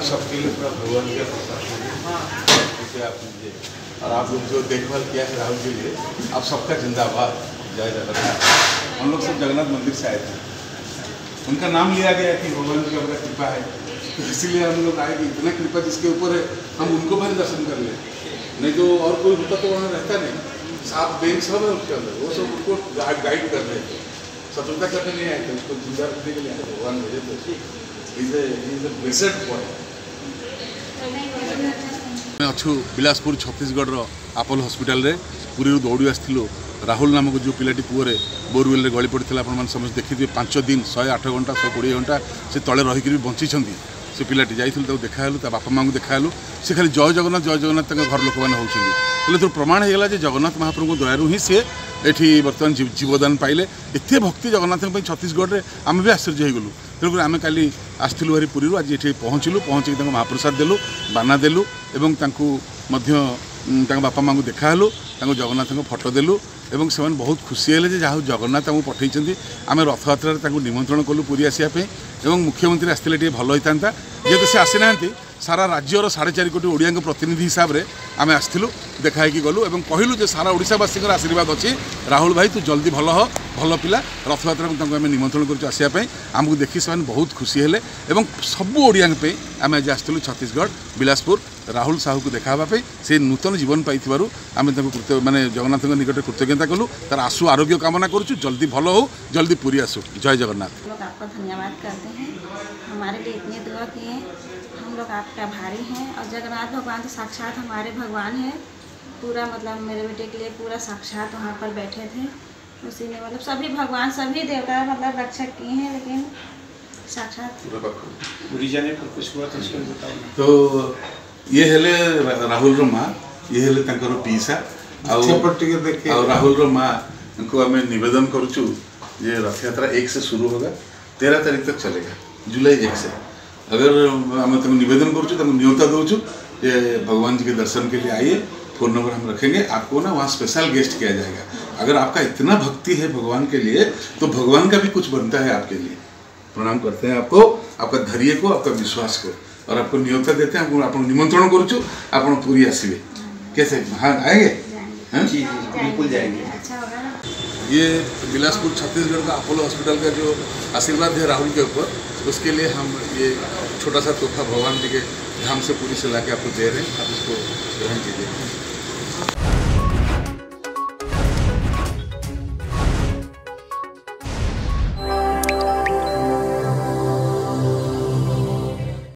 सबके लिए पूरा भगवान का प्रसाद आप लीजिए। और आप लोग जो देखभाल किया है राहुल के लिए, आप सबका जिंदाबाद। जय जगन्नाथ। हम लोग सब जगन्नाथ मंदिर से आए थे, उनका नाम लिया गया कि भगवान की अपना कृपा है, तो इसीलिए हम लोग आए कि इतना कृपा जिसके ऊपर है हम उनको भी दर्शन कर लें। नहीं तो और कोई होता तो वहाँ रहता नहीं। साफ बैंक सब है उसके अंदर, वो सब उनको गाइड कर रहे थे, शत्रुता करने नहीं आए थे, उसको जिंदा रखने के लिए आए थे। भगवान भेजे थे। Is a blessed point. अच्छु बिलासपुर छत्तीसगढ़ आपोलो हॉस्पिटल रे पुरी दौड़ी आसलु। राहुल नामक जो पिलाटी पुअरे बोरवेल गली पड़ता आप समस्त देखिए 5 दिन 108 घंटा 120 घंटा से तले रहीकि बंची से पिलाटी जाइलु देखालु बापा माँ को देखालु से खाली जय जगन्नाथ घर लोक मैंने होते तो प्रमाण होगा जगन्नाथ महाप्रभु दयारू ही सी एठी बर्तमान जीवदान पाइले। एत भक्ति जगन्नाथ छत्तीसगढ़ में आम भी आश्चर्य हो गलु। तेणुक आम काली आसलु भारी पुरी आज ये पहुँचलु, पहुँचिक महाप्रसाद देलु, बाना देलु एवं बापा माँ को देखालु, जगन्नाथ फोटो देलु एवं से बहुत खुशी है जहाँ जगन्नाथ आमको पठे। आम रथयात्रा निमंत्रण कलु पुरी आसापी एवं मुख्यमंत्री आसते भल होता जेहेतु से आसी ना सारा राज्यर 4.5 कोटी ओडिया प्रतिनिधि हिसाब से आम आसलु देखाई गलु और कहलु जे सारा ओडिशावासी आशीर्वाद अच्छी। राहुल भाई तू जल्दी भल हो, भल पिला। रथयात्रा को आम निमंत्रण करवाई आमको देखी से बहुत खुशी है और सबू ओडिया आम आज आसलु छत्तीसगढ़ बिलासपुर राहुल साहू को देखापी से नूतन जीवन पाई आम माने जगन्नाथ निकट कृतज्ञता कलु। तार आशु आरोग्य कामना करुँ, जल्दी भल हो, जल्दी पूरी आसु। जय जगन्नाथ। लोग आपका धन्यवाद करते हैं, हमारे लिए इतनी दुआ किए, हम लोग आपके आभारी हैं। और जगन्नाथ भगवान तो साक्षात हमारे भगवान हैं। पूरा मतलब मेरे बेटे के लिए पूरा साक्षात वहाँ पर बैठे थे, उसी ने मतलब सभी भगवान सभी देवता मतलब रक्षक किए हैं, लेकिन साक्षात पूरी जाने पर कुछ हुआ तो ये हेले राहुल रो माँ, ये हेले तंकर पीसा और राहुल रो माँ को आम निवेदन करुचु ये रथ यात्रा 1 से शुरू होगा, 13 तारीख तक चलेगा, जुलाई 1 से। अगर आम तुम निवेदन करुचु तुम न्योता दूचु ये भगवान जी के दर्शन के लिए आइए। फ़ोन नंबर हम रखेंगे, आपको ना वहाँ स्पेशल गेस्ट किया जाएगा। अगर आपका इतना भक्ति है भगवान के लिए तो भगवान का भी कुछ बनता है आपके लिए। प्रणाम करते हैं आपको, आपका धैर्य को, आपका विश्वास को, और आपको न्योता देते हैं। आपको निमंत्रण करुचु, आप पूरी आसवे कैसे? हाँ आएंगे? जी बिल्कुल जाएंगे। ये बिलासपुर छत्तीसगढ़ का अपोलो हॉस्पिटल का जो आशीर्वाद है राहुल के ऊपर, उसके लिए हम ये छोटा सा तोहफा भगवान जी के धाम से पूरी से ला के आपको दे रहे हैं। आप इसको ग्रहण कीजिए।